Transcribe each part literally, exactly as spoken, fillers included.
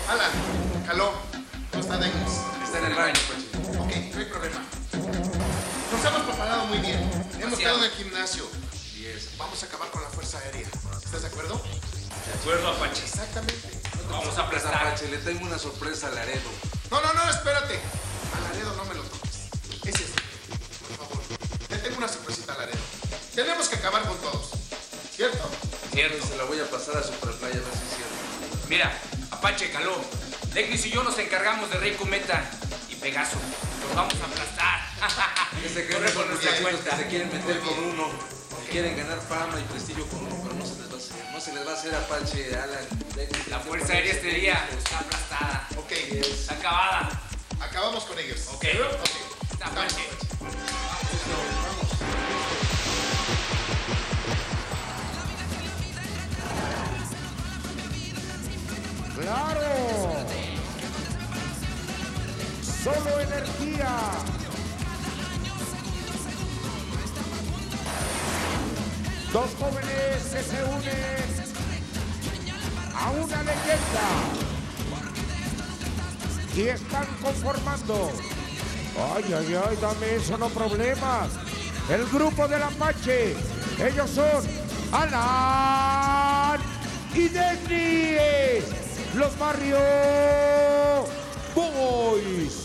Alan, Caló, ¿cómo está Dennis? Está en el baño, Pache. Ok, no hay problema. Nos hemos preparado muy bien. Hemos quedado en el gimnasio. Yes. Vamos a acabar con la fuerza aérea. ¿Estás de acuerdo? De acuerdo, Apache. Exactamente. Vamos a aplastar. Apache, le tengo una sorpresa a Laredo. No, no, no, espérate. A Laredo no me lo toques. Ese es el por favor. Le tengo una sorpresita a Laredo. Tenemos que acabar con todos. ¿Cierto? Cierto. Se la voy a pasar a Superfly a ver si es cierto. Mira, Apache, Caló, Legris y yo nos encargamos de Rey Cometa y Pegaso. Los vamos a aplastar. Que se Corre queden por con los nuestra muchachitos que cuenta. se quieren meter con uno. Que quieren ganar fama y prestigio con uno, pero no se les va a hacer. No se les va a hacer, Apache, Alan. Legris. La fuerza aérea este día está aplastada. Ok. Está acabada. Acabamos con ellos. Ok. Ok. Está Apache. ¡Claro! Solo energía. Dos jóvenes que se unen a una leyenda y están conformando. Ay, ay, ay, dame eso, no problemas. El grupo del Apache. Ellos son Alan y Dennis. Los Barrio Boys.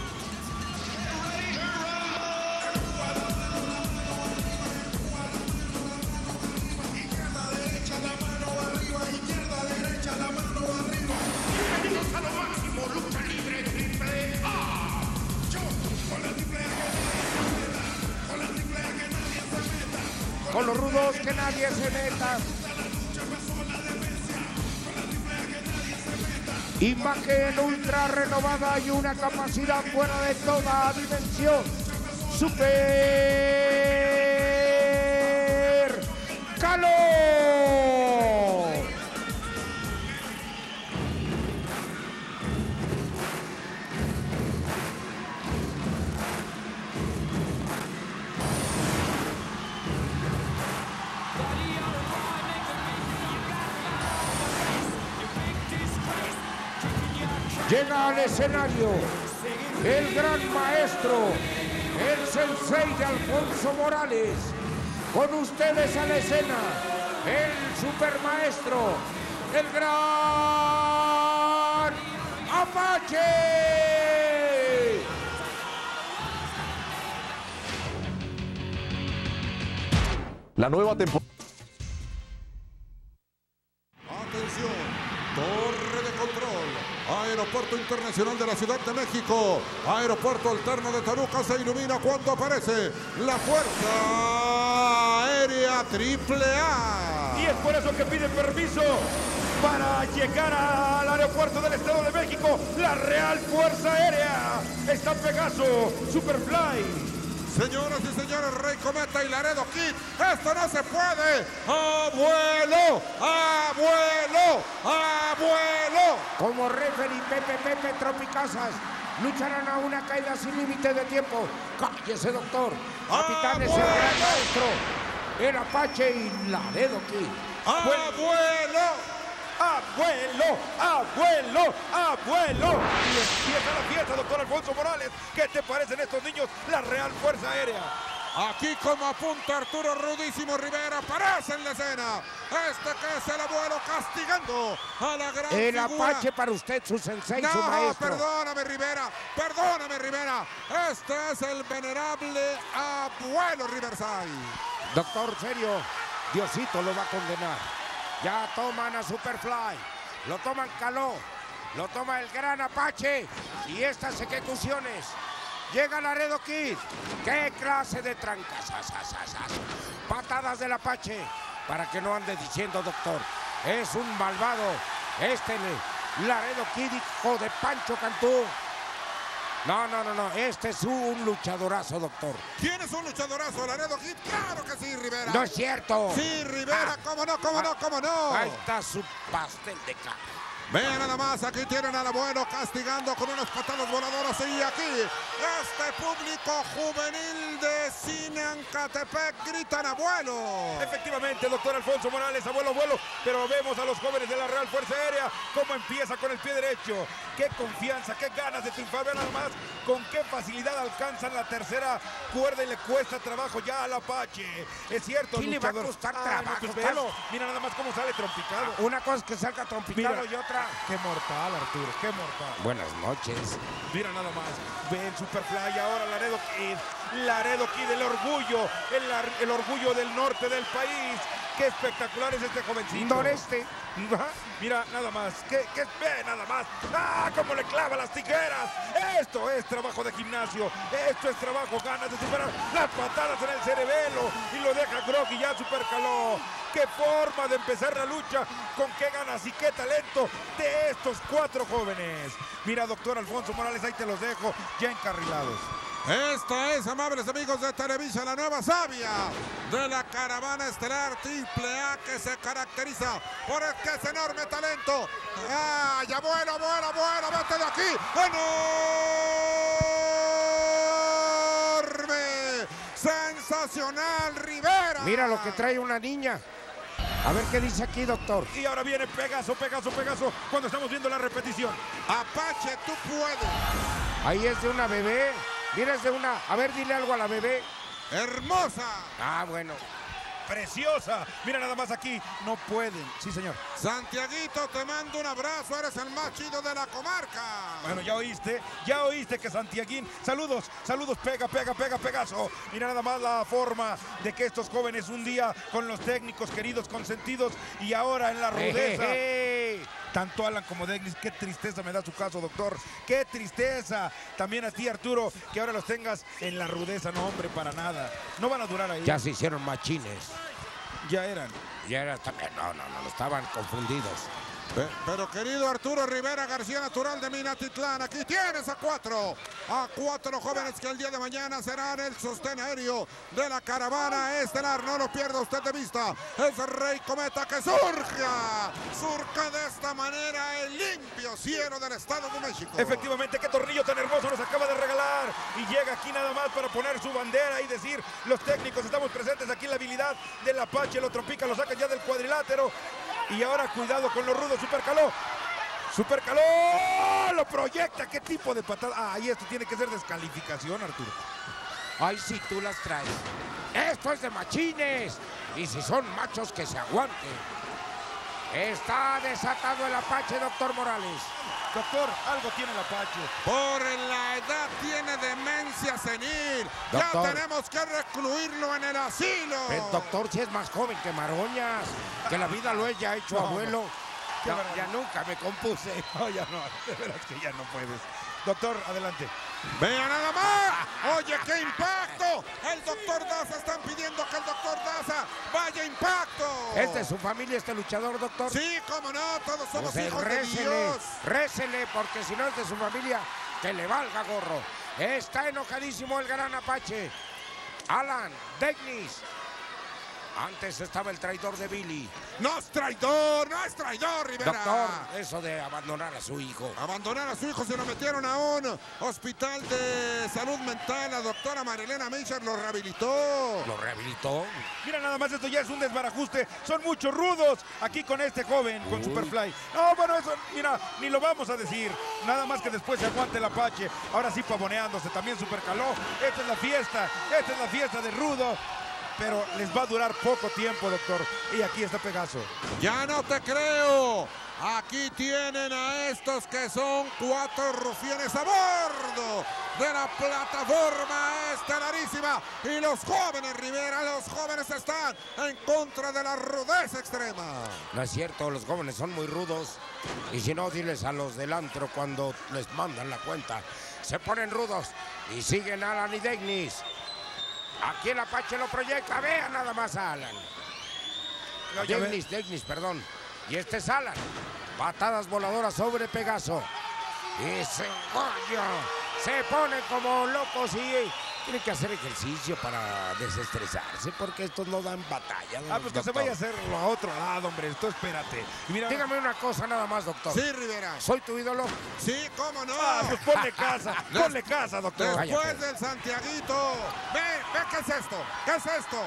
Con los rudos que nadie se meta. Imagen ultra renovada y una capacidad fuera de toda dimensión. Super Caló. Llega al escenario el gran maestro, el sensei de Alfonso Morales. Con ustedes a la escena, el supermaestro, el gran Apache. La nueva temporada. Atención, torre de control, Aeropuerto Internacional de la Ciudad de México, Aeropuerto Alterno de Toluca se ilumina cuando aparece la Fuerza Aérea triple A. Y es por eso que pide permiso para llegar al aeropuerto del Estado de México, la Real Fuerza Aérea. Está Pegaso, Superfly. Señoras y señores, Rey Cometa y Laredo Kid, esto no se puede. ¡Abuelo! ¡Abuelo! ¡Abuelo! Como referee Pepe Pepe Tropicazas, lucharán a una caída sin límite de tiempo. Cállese, doctor. Capitanes, el gran maestro, el Apache y Laredo Kid. ¡Abuelo! ¡Abuelo! ¡Abuelo! ¡Abuelo! Y empieza la fiesta, doctor Alfonso Morales. ¿Qué te parecen estos niños? La Real Fuerza Aérea. Aquí como apunta Arturo Rudísimo Rivera, aparece en la escena. Este que es el abuelo castigando a la gran El figura. Apache para usted, su sensei, No, su maestro. perdóname Rivera, perdóname Rivera. Este es el venerable abuelo Riverside. Doctor, serio, Diosito lo va a condenar. Ya toman a Superfly, lo toman Caló, lo toma el gran Apache y estas ejecuciones. Llega Laredo Kid. ¿Qué clase de trancas? Patadas del Apache. Para que no ande diciendo, doctor, es un malvado. Este Laredo Kid, hijo de Pancho Cantú. No, no, no, no. Este es un luchadorazo, doctor. ¿Quién es un luchadorazo? ¿Laredo Kid? ¡Claro que sí, Rivera! No es cierto. Sí, Rivera, Ah. cómo no, cómo no, cómo no. Ahí está su pastel de caca. Vean nada más, aquí tienen al abuelo castigando con unas patadas voladoras. Y aquí, este público juvenil de Sinancatepec gritan abuelo. Efectivamente, doctor Alfonso Morales, abuelo, abuelo. Pero vemos a los jóvenes de la Real Fuerza Aérea cómo empieza con el pie derecho. Qué confianza, qué ganas de triunfar. Vean nada más con qué facilidad alcanzan la tercera cuerda y le cuesta trabajo ya al Apache. Es cierto, ¿Quién le va a luchador. costar Ay, trabajo, no, pues Carlos? velo. Mira nada más cómo sale trompicado. Una cosa es que salga trompicado Mira. y otra. Qué mortal, Arturo, qué mortal. Buenas noches. Mira nada más, ve el Superfly ahora Laredo Kid, Laredo Kid, el orgullo, el, ar- el orgullo del norte del país. Qué espectacular es este jovencito. Noreste. Ajá, mira nada más, que, que ve nada más. ¡Ah, cómo le clava las tijeras! Esto es trabajo de gimnasio, esto es trabajo, ganas de superar las patadas en el cerebelo y lo deja groggy, ya supercaló. ¡Qué forma de empezar la lucha! ¡Con qué ganas y qué talento de estos cuatro jóvenes! Mira, doctor Alfonso Morales, ahí te los dejo ya encarrilados. Esta es, amables amigos de Televisa, la nueva savia de la caravana estelar Triple A, que se caracteriza por este enorme talento. ¡Ay, abuelo, abuelo, abuelo! ¡Vete de aquí! ¡Enorme! ¡Sensacional, Rivera! Mira lo que trae una niña. A ver qué dice aquí, doctor. Y ahora viene Pegaso, Pegaso, Pegaso, cuando estamos viendo la repetición. Apache, tú puedes. Ahí es de una bebé. Mira, es de una. A ver, dile algo a la bebé. Hermosa. Ah, bueno. Preciosa. Mira nada más aquí. No pueden. Sí, señor. Santiaguito, te mando un abrazo. Eres el más chido de la comarca. Bueno, ya oíste, ya oíste que Santiaguín. Saludos, saludos, pega, pega, pega, Pegaso. Mira nada más la forma de que estos jóvenes un día con los técnicos queridos, consentidos y ahora en la rudeza. Ejeje. Tanto Alan como Degnis, qué tristeza me da su caso, doctor. Qué tristeza. También a ti, Arturo, que ahora los tengas en la rudeza. No, hombre, para nada. No van a durar ahí. Ya se hicieron machines. Ya eran. Ya era también. No, no, no, no, estaban confundidos. Pe- Pero querido Arturo Rivera García, natural de Minatitlán, aquí tienes a cuatro, a cuatro jóvenes que el día de mañana serán el sostén aéreo de la caravana estelar. No lo pierda usted de vista. Es Rey Cometa que surja, surca de esta manera el limpio cielo del Estado de México. Efectivamente, qué tornillo tan hermoso nos acaba de regalar. Y llega aquí nada más para poner su bandera y decir, los técnicos estamos presentes aquí en la habilidad del Apache. Lo tropica, lo saca ya del cuadrilátero. Y ahora cuidado con los rudos, Supercaló. Supercaló, lo proyecta. ¿Qué tipo de patada? Ah, y esto tiene que ser descalificación, Arturo. Ay, si tú las traes. Esto es de machines. Y si son machos, que se aguanten. Está desatado el Apache, doctor Morales. Doctor, algo tiene el Apache. Por la edad tiene demencia senil. Doctor. Ya tenemos que recluirlo en el asilo. El doctor sí es más joven que Maroñas. Que la vida lo haya hecho No, abuelo. Qué Ya, barbaridad. ya nunca me compuse. No, ya no, de veras que ya no puedes. Doctor, adelante. Vean nada más. Oye, qué impacto. El doctor Daza, están pidiendo que el doctor Daza vaya a impacto. ¿Es de su familia este luchador, doctor? Sí, cómo no, todos somos Pues, hijos de récele, Dios. récele, porque si no es de su familia, que le valga gorro. Está enojadísimo el gran Apache. Alan, Degnis. Antes estaba el traidor de Billy. No es traidor, no es traidor, Rivera. Doctor, eso de abandonar a su hijo. Abandonar a su hijo, se lo metieron a un hospital de salud mental. La doctora Marilena Mischer lo rehabilitó. Lo rehabilitó. Mira nada más, esto ya es un desbarajuste. Son muchos rudos aquí con este joven, con Superfly. No, bueno, eso, mira, ni lo vamos a decir. Nada más que después se aguante el Apache. Ahora sí pavoneándose, también Supercaló. Esta es la fiesta, esta es la fiesta de rudo. Pero les va a durar poco tiempo, doctor. Y aquí está Pegaso. Ya no te creo. Aquí tienen a estos que son cuatro rufianes a bordo de la plataforma estelarísima. Y los jóvenes, Rivera, los jóvenes están en contra de la rudeza extrema. No es cierto, los jóvenes son muy rudos. Y si no, diles a los del antro cuando les mandan la cuenta. Se ponen rudos y siguen a Alan y Degnis. Aquí el Apache lo proyecta. Vean nada más a Alan. No, ya ve- Degnis, Degnis, perdón. Y este es Alan. Patadas voladoras sobre Pegaso. Y se, coño, se ponen como locos y Tiene que hacer ejercicio para desestresarse, porque estos no dan batalla. Ah, pues que se vaya a hacerlo a otro lado, hombre. Tú espérate. Y mira, dígame una cosa nada más, doctor. Sí, Rivera. ¿Soy tu ídolo? Sí, cómo no. ah, pues ponle casa, ponle casa, doctor. Después Cállate. del Santiaguito. Ve, ve, ¿qué es esto? ¿Qué es esto?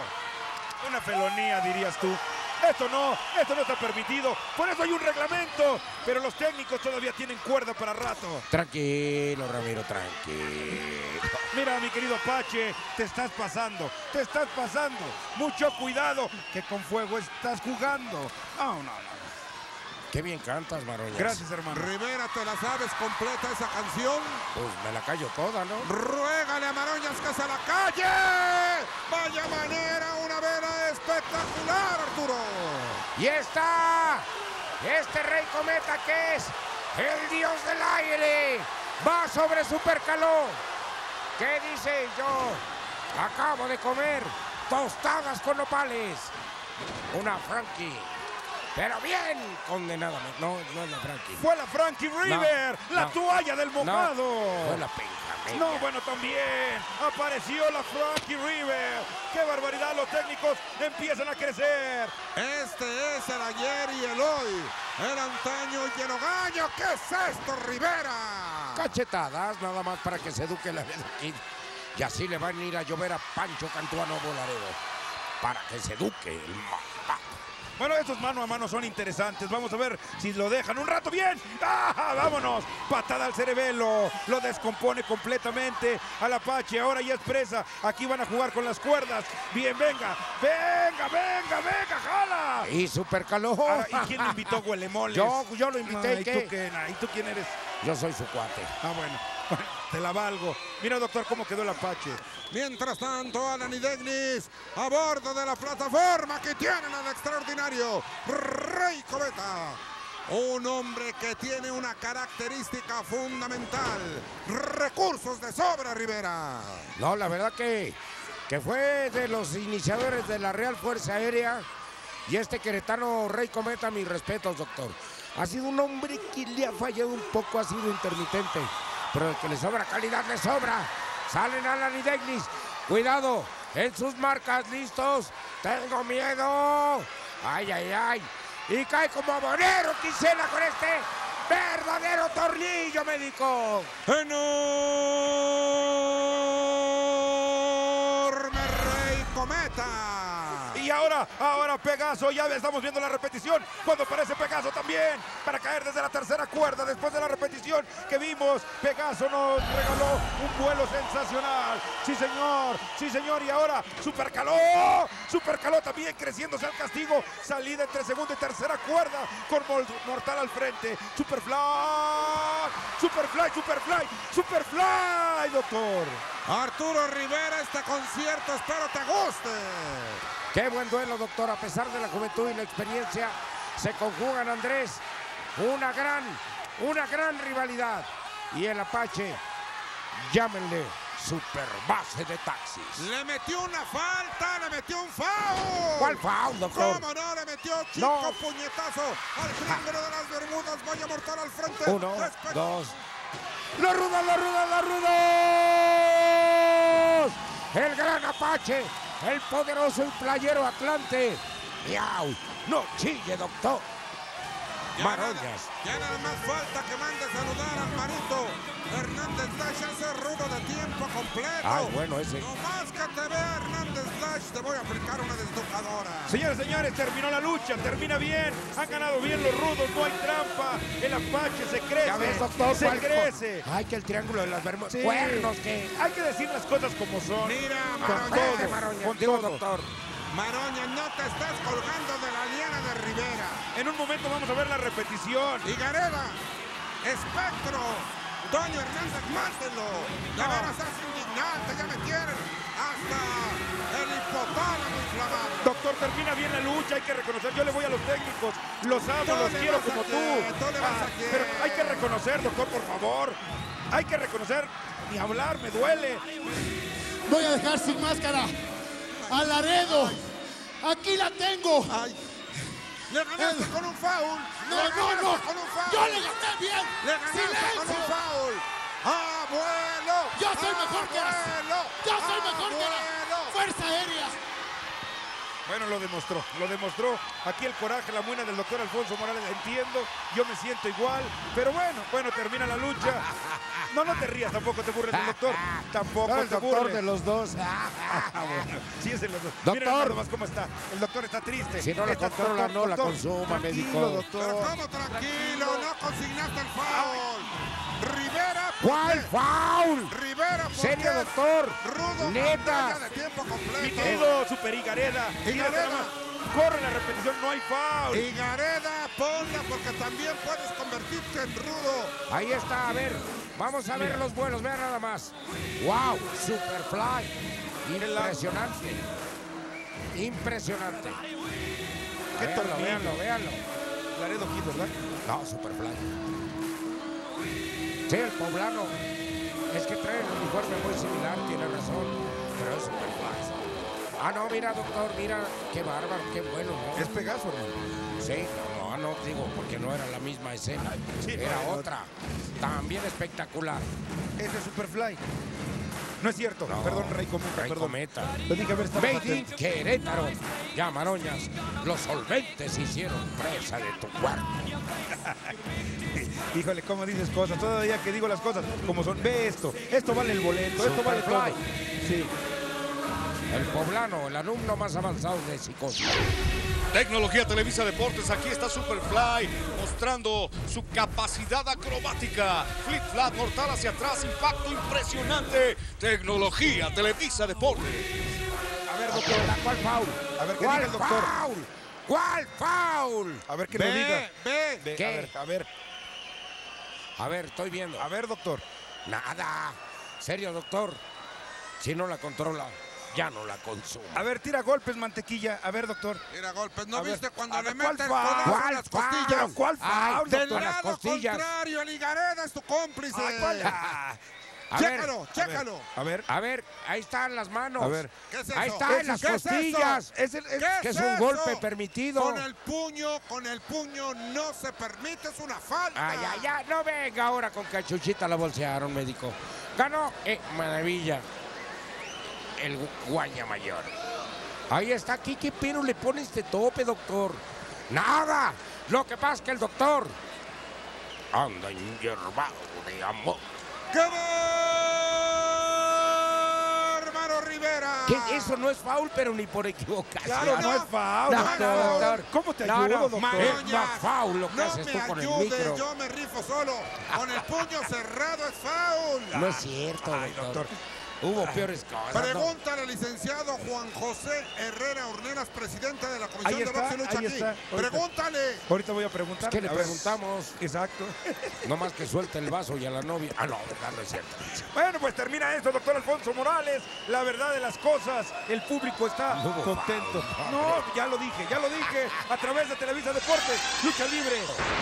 Una felonía, dirías tú. Esto no, esto no está permitido. Por eso hay un reglamento. Pero los técnicos todavía tienen cuerda para rato. Tranquilo, Ramiro, tranquilo. Mira, mi querido Apache, te estás pasando, te estás pasando. Mucho cuidado, que con fuego estás jugando. No, no, no. Qué bien cantas, Maroñas. Gracias, hermano. Rivera, ¿te la sabes completa esa canción? Pues me la callo toda, ¿no? Ruégale a Maroñas que se la calle. Vaya manera, una vela espectacular, Arturo. Y está este Rey Cometa, que es el dios del aire, va sobre Super Caló. ¿Qué dice? Yo acabo de comer tostadas con nopales. Una Frankie. Pero bien condenadamente. No, no es la Frankie. Fue la Frankie River, No, la no, toalla del mojado. No, fue la Benjamín. No, bueno, también apareció la Frankie River. ¡Qué barbaridad! Los técnicos empiezan a crecer. Este es el ayer y el hoy. El antaño y el hogaño. ¿Qué es esto, Rivera? Cachetadas, nada más para que se eduque la vida aquí. Y así le van a ir a llover a Pancho Cantú a Nuevo Laredo. Para que se eduque el malvado. Bueno, estos mano a mano son interesantes. Vamos a ver si lo dejan un rato bien. ¡Ah! ¡Vámonos! Patada al cerebelo. Lo descompone completamente al Apache. Ahora ya es presa. Aquí van a jugar con las cuerdas. Bien, venga. Venga, venga, venga, jala. Y Super Caló. Ahora, ¿y quién le invitó Huelemoles? Yo, yo lo invité. Ay, ¿y qué? ¿tú qué? Ay, ¿tú quién eres? Yo soy su cuate. Ah, bueno. Te la valgo. Mira, doctor, cómo quedó el Apache. Mientras tanto, Alan y Degnis a bordo de la plataforma que tienen al extraordinario Rey Cometa. Un hombre que tiene una característica fundamental. Recursos de sobra, Rivera. No, la verdad que, que fue de los iniciadores de la Real Fuerza Aérea. Y este queretano Rey Cometa, mis respetos, doctor. Ha sido un hombre que le ha fallado un poco, ha sido intermitente. Pero el que le sobra calidad, le sobra. Salen Alan y Degnis. Cuidado, en sus marcas, listos. Tengo miedo. Ay, ay, ay. Y cae como abonero Quisela con este verdadero tornillo, médico. Enorme Rey Cometa. Y ahora, ahora Pegaso, ya estamos viendo la repetición, cuando aparece Pegaso también, para caer desde la tercera cuerda, después de la repetición que vimos, Pegaso nos regaló un vuelo sensacional, sí señor, sí señor, y ahora Super Caló, Super Caló también creciéndose al castigo, salida entre segunda y tercera cuerda, con Mortal al frente, Superfly, Superfly, Superfly, Superfly, doctor. Arturo Rivera, este concierto espero te guste. Qué buen duelo, doctor. A pesar de la juventud y la experiencia, se conjugan, Andrés. Una gran, una gran rivalidad. Y el Apache, llámenle Superbase de Taxis. Le metió una falta, le metió un foul. ¿Cuál foul, doctor? ¿Cómo no? Le metió chico No. puñetazo al triángulo de las Bermudas. Vaya Mortal al frente. Uno, Respe- dos. ¡Los rudos, los rudos, los rudos! El gran Apache, el poderoso y playero Atlante. ¡Miau! ¡No chille, doctor! Ya Maroñas. nada- Ya nada más falta que mande saludar al Marito. Hernández Lash hace rudo de tiempo completo. Ay, bueno, ese. No más que te vea Hernández Lash, te voy a aplicar una desdojadora. Señores, señores, terminó la lucha, termina bien, han ganado bien los rudos, no hay trampa, el Apache se crece, ¿Ya ves, doctor? se ¿Cuál- crece. Ay, que el triángulo de las Bermudas. Sí. Cuernos, que... Hay que decir las cosas como son. Mira, Con Maroña, todo, Maroña. con Digo, todo. doctor. Maroña, no te estás colgando de la liana de Rivera. En un momento vamos a ver la repetición. Y Gareda, Espectro, Toño Hernández, mátelo. De No. veras es indignante, ya me tienen hasta el hipotálamo inflamado. Doctor, termina bien la lucha, hay que reconocer, yo le voy a los técnicos, los amo, Tú los le quiero vas a como tú. quién, tú le vas a Ah, quién. pero hay que reconocer, doctor, por favor. Hay que reconocer, ni hablar, me duele. Voy a dejar sin máscara a Laredo. Aquí la tengo. Ay, le ganaste Eh. con un foul. No, Le no, ganaste no. con un foul. Yo le gané bien. Le ganaste con un Silencio. foul. ¡Abuelo! Yo soy mejor mejor que él. Yo soy mejor que la Fuerza Aérea. Bueno, lo demostró, lo demostró. Aquí el coraje, la muina del doctor Alfonso Morales. Entiendo, yo me siento igual. Pero bueno, bueno, termina la lucha. No, no te rías, tampoco te burles del doctor. Tampoco No, el te doctor burles. de los dos. Ah, bueno, sí es de los dos. Doctor. Miren nada más cómo está. El doctor está triste. Si no la Está- controla, doctor, no la doctor, consuma, tranquilo, médico. doctor. Pero ¿cómo tranquilo? No consignaste el foul. Rivera, ¿por ¿Cuál qué? foul? Rivera, ¿por ¿Serio, qué? Doctor? Rudo, Neta. pantalla de tiempo Mi completo. querido Super Higareda. Fíjate Higareda. nada más. Corre la repetición, no hay foul. Higareda, ponla porque también puedes convertirte en rudo. Ahí está, a ver. Vamos a ver los vuelos, vean nada más. ¡Wow! Superfly. Impresionante. Impresionante. Qué Véanlo, tornillo. véanlo, véanlo. Laredo Kid, ¿verdad? No, Superfly. Sí, el poblano. Es que trae el uniforme muy similar, tiene razón. Pero es Superfly. Ah, no, mira, doctor, mira. Qué bárbaro, qué bueno, ¿no? Es Pegaso, hermano. Sí, no, no digo porque no era la misma escena. Sí, Era no, no. otra. También espectacular. Ese es Superfly. No es cierto. No, Perdón, Rey Cometa, Rey perdón. Cometa. Lo dije, a ver, estamos Made in atentos. Querétaro. Ya, Maroñas, los solventes hicieron presa de tu cuerpo. Híjole, cómo dices cosas. Todavía que digo las cosas como son. Ve esto. Esto vale el boleto. Esto vale todo. Superfly. Sí. El poblano, el alumno más avanzado de psicosis. Tecnología Televisa Deportes, aquí está Superfly mostrando su capacidad acrobática. Flip flap mortal hacia atrás, impacto impresionante. Tecnología Televisa Deportes. A ver, doctor. ¿Cuál foul? A ver, ¿qué ¿Cuál diga el doctor? foul? ¿Cuál foul? A ver, que Ve, lo diga. ve. Ve, ¿Qué? A ver, a ver. A ver, estoy viendo. A ver, doctor. Nada. Serio, doctor. Si no la controla, ya no la consume. A ver, tira golpes, mantequilla. A ver, doctor. Mira, golpes. ¿No A ver, viste cuando a le ver, ¿cuál mete el foul? codazo en ¿Cuál las foul? costillas? ¿Cuál Ay, foul, Del doctor, las lado costillas. contrario, el Higareda es tu cómplice. Ay, ¿cuál? Ah, A ver, Chécalo, chécalo. A ver. a ver, ahí están las manos. A ver. ¿Qué es eso? Ahí está, en ¿Qué las es eso? costillas. Es el, es- ¿Qué que es es un eso? golpe permitido. Con el puño, con el puño no se permite, es una falta. Ay, ay, ay, no venga ahora con cachuchita la bolsearon, médico. Ganó, eh, maravilla. El gu- Guaña Mayor. Ahí está, aquí, ¿qué pero le pone este tope, doctor? Nada. Lo que pasa es que el doctor anda enyerbado de amor. ¡Qué bárbaro, Rivera! Que eso no es foul, pero ni por equivocación. Claro, no, no. es foul. No, doctor. no, doctor. ¿Cómo te No, ayudo, no, doctor? Maroñas, Es más foul lo que no haces me tú con el ayudes, micro. yo me rifo solo. Con el puño cerrado es foul. No es cierto, Ay, doctor. doctor. Hubo peores cosas. ¿no? Pregúntale al licenciado Juan José Herrera Urneras, presidente de la Comisión Ahí de está, Box y Lucha ahí aquí. está. Ahorita. Pregúntale. Ahorita voy a preguntar. ¿Qué le A ver. preguntamos? Exacto. No más que suelte el vaso y a la novia. Ah, no, verdad, no es cierto. Bueno, pues termina esto, doctor Alfonso Morales. La verdad de las cosas, el público está No hubo contento. foul, No, ya lo dije, ya lo dije. A través de Televisa Deportes, lucha libre.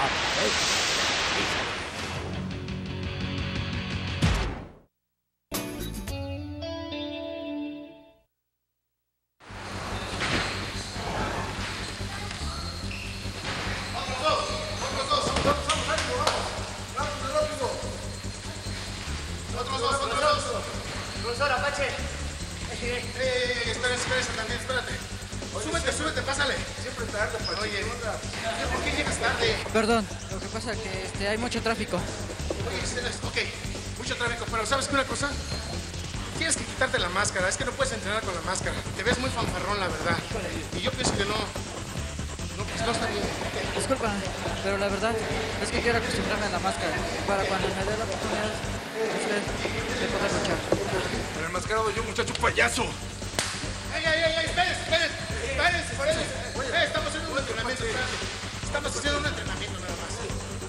Profesor Apache. Eh, espérate, espérate también, espérate. Súbete, súbete, pásale. Siempre tarde, Apache. Oye, ¿por qué llegas tarde? Perdón, lo que pasa es que este, hay mucho tráfico. Oye, Celeste, ok, mucho tráfico, pero ¿sabes qué una cosa? Tienes que quitarte la máscara, es que no puedes entrenar con la máscara. Te ves muy fanfarrón, la verdad. Y yo pienso que no, no, pues no está bien. Disculpa, pero la verdad es que quiero acostumbrarme a la máscara para cuando me dé la oportunidad usted de poder luchar. El enmascarado yo, muchacho payaso. ¡Ey, ey, ey, ey! ¡Espérense, espérense! ¡Espérense, espérense! Eh, estamos haciendo un entrenamiento, espérate. Estamos haciendo un entrenamiento nada más.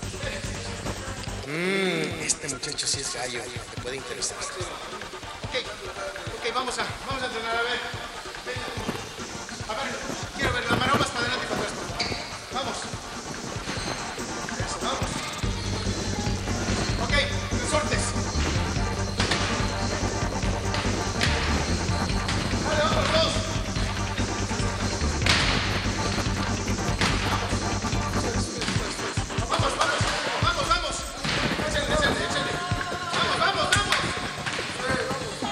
Mmm, este muchacho sí es gallo, te puede interesar. Ok, ok, vamos a, vamos a entrenar, a ver. Ven. A ver, quiero ver, la mano más para adelante y para atrás. Vamos. Eso, vamos. Ok, resortes. Vale, vamos, dos. Vamos, vamos, vamos, vamos. Échale, échale, échale. Vamos, vamos, vamos.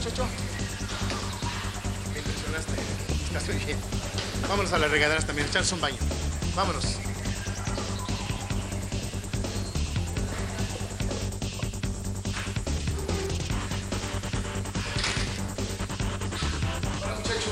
muchacho? Me impresionaste. Estás muy bien. Vámonos a las regaderas también, echarnos un baño. Vámonos. Hola, muchacho.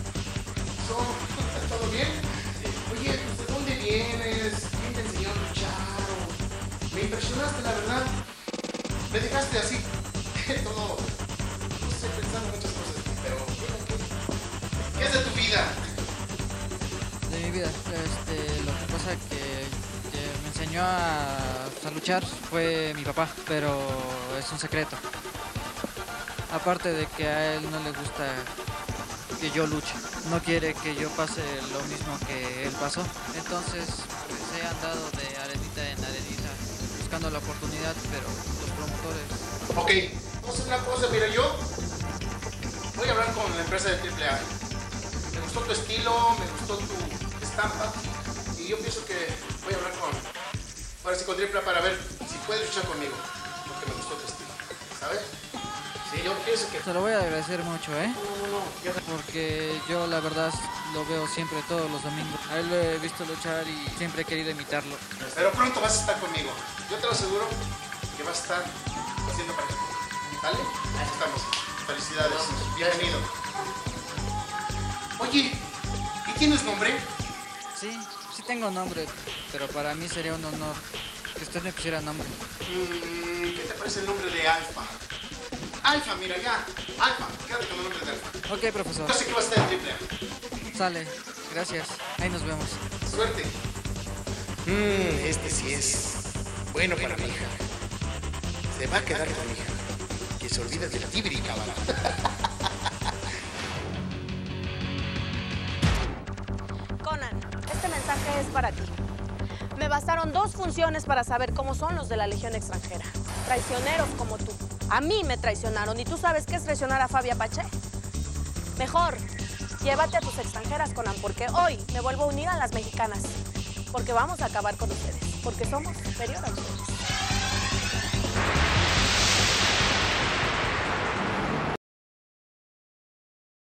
¿Todo bien? Oye, pues, ¿de dónde vienes? ¿Quién te enseñó a luchar? Me impresionaste, la verdad. Me dejaste así, todo, no sé, pensando muchas cosas, pero ¿qué, qué es de tu vida? De mi vida, este, lo que pasa que, que me enseñó a, a luchar fue mi papá, pero es un secreto. Aparte de que a él no le gusta que yo luche, no quiere que yo pase lo mismo que él pasó. Entonces, pues he andado de arenita en arenita buscando la oportunidad, pero los promotores... Ok, vamos a hacer una cosa, mira, yo voy a hablar con la empresa de triple A. Me gustó tu estilo, me gustó tu estampa, y yo pienso que voy a hablar con, ahora sí, con triple A para ver si puedes luchar conmigo, porque me gustó tu estilo, ¿sabes? Sí, yo pienso que... Te lo voy a agradecer mucho, ¿eh? No, no, no, ya... Porque yo la verdad lo veo siempre todos los domingos. A él lo he visto luchar y siempre he querido imitarlo. Pero pronto vas a estar conmigo. Yo te lo aseguro que vas a estar haciendo para esto. ¿Vale? Ahí estamos. Felicidades. Bienvenido. Oye, ¿y tienes nombre? Sí, sí tengo nombre, pero para mí sería un honor que usted me pusiera nombre. Mm, ¿Qué te parece el nombre de Alfa? Alfa, mira ya. Alfa, quédate con el nombre de Alfa. Ok, profesor. Yo sé que vas a estar en triple A. Sale, gracias. Ahí nos vemos. Suerte. Mmm, este sí es bueno para mi hija. Se va a quedar con mi hija. Que se olvide del tibiri, cabrón. Conan, este mensaje es para ti. Me bastaron dos funciones para saber cómo son los de la Legión extranjera. Traicioneros como tú. A mí me traicionaron. ¿Y tú sabes qué es traicionar a Fabi Apache? Mejor, llévate a tus extranjeras, Conan, porque hoy me vuelvo a unir a las mexicanas. Porque vamos a acabar con ustedes. Porque somos superior a ustedes.